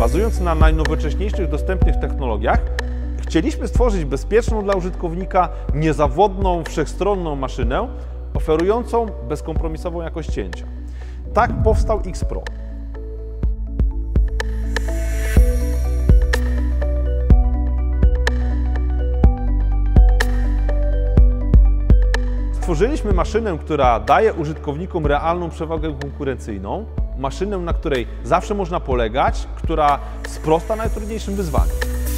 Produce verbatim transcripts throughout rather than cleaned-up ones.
Bazując na najnowocześniejszych dostępnych technologiach, chcieliśmy stworzyć bezpieczną dla użytkownika, niezawodną, wszechstronną maszynę, oferującą bezkompromisową jakość cięcia. Tak powstał X Pro. Stworzyliśmy maszynę, która daje użytkownikom realną przewagę konkurencyjną, maszynę, na której zawsze można polegać, która sprosta najtrudniejszym wyzwaniom.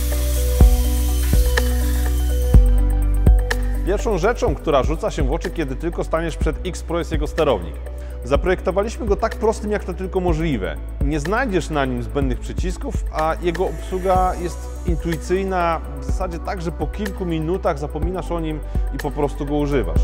Pierwszą rzeczą, która rzuca się w oczy, kiedy tylko staniesz przed X Pro, jest jego sterownik. Zaprojektowaliśmy go tak prostym, jak to tylko możliwe. Nie znajdziesz na nim zbędnych przycisków, a jego obsługa jest intuicyjna, w zasadzie tak, że po kilku minutach zapominasz o nim i po prostu go używasz.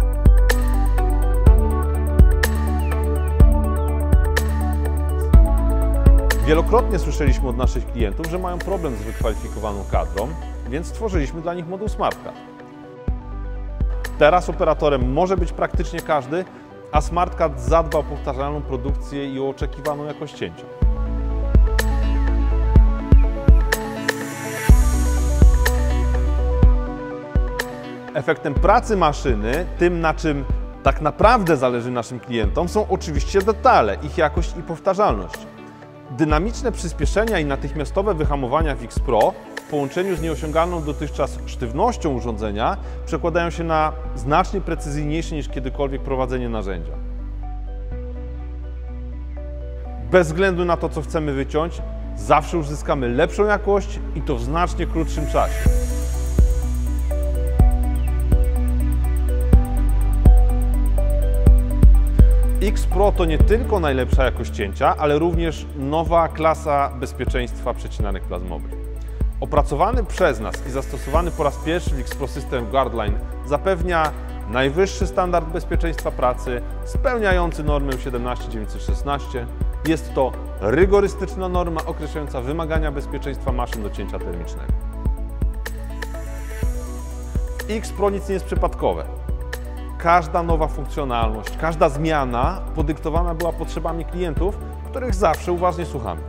Wielokrotnie słyszeliśmy od naszych klientów, że mają problem z wykwalifikowaną kadrą, więc stworzyliśmy dla nich moduł SmartCAD. Teraz operatorem może być praktycznie każdy, a SmartCAD zadba o powtarzalną produkcję i o oczekiwaną jakość cięcia. Efektem pracy maszyny, tym na czym tak naprawdę zależy naszym klientom, są oczywiście detale, ich jakość i powtarzalność. Dynamiczne przyspieszenia i natychmiastowe wyhamowania w X Pro w połączeniu z nieosiągalną dotychczas sztywnością urządzenia przekładają się na znacznie precyzyjniejsze niż kiedykolwiek prowadzenie narzędzia. Bez względu na to, co chcemy wyciąć, zawsze uzyskamy lepszą jakość i to w znacznie krótszym czasie. X Pro to nie tylko najlepsza jakość cięcia, ale również nowa klasa bezpieczeństwa przecinanek plazmowych. Opracowany przez nas i zastosowany po raz pierwszy w X Pro System Guardline zapewnia najwyższy standard bezpieczeństwa pracy, spełniający normę siedemnaście dziewięćset szesnaście. Jest to rygorystyczna norma określająca wymagania bezpieczeństwa maszyn do cięcia termicznego. W X Pro nic nie jest przypadkowe. Każda nowa funkcjonalność, każda zmiana podyktowana była potrzebami klientów, których zawsze uważnie słuchamy.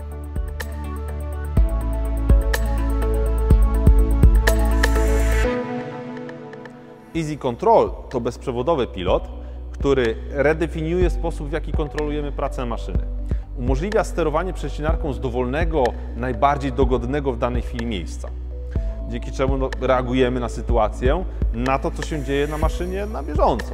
Easy Control to bezprzewodowy pilot, który redefiniuje sposób, w jaki kontrolujemy pracę maszyny. Umożliwia sterowanie przecinarką z dowolnego, najbardziej dogodnego w danej chwili miejsca. Dzięki czemu no, reagujemy na sytuację, na to, co się dzieje na maszynie na bieżąco.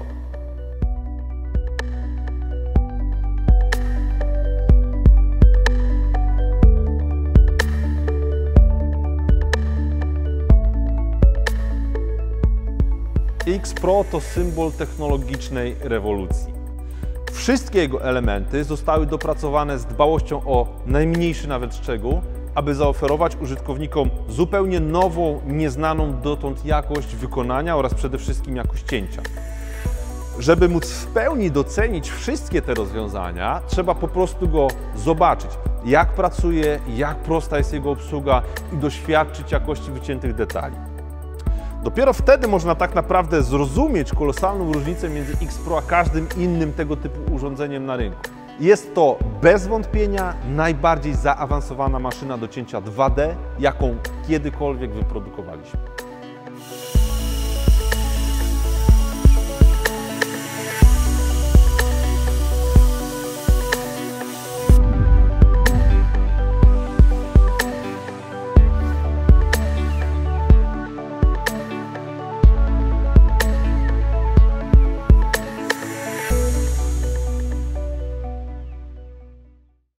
X Pro to symbol technologicznej rewolucji. Wszystkie jego elementy zostały dopracowane z dbałością o najmniejszy nawet szczegół, aby zaoferować użytkownikom zupełnie nową, nieznaną dotąd jakość wykonania oraz przede wszystkim jakość cięcia. Żeby móc w pełni docenić wszystkie te rozwiązania, trzeba po prostu go zobaczyć, jak pracuje, jak prosta jest jego obsługa i doświadczyć jakości wyciętych detali. Dopiero wtedy można tak naprawdę zrozumieć kolosalną różnicę między X Pro a każdym innym tego typu urządzeniem na rynku. Jest to bez wątpienia najbardziej zaawansowana maszyna do cięcia dwa D, jaką kiedykolwiek wyprodukowaliśmy.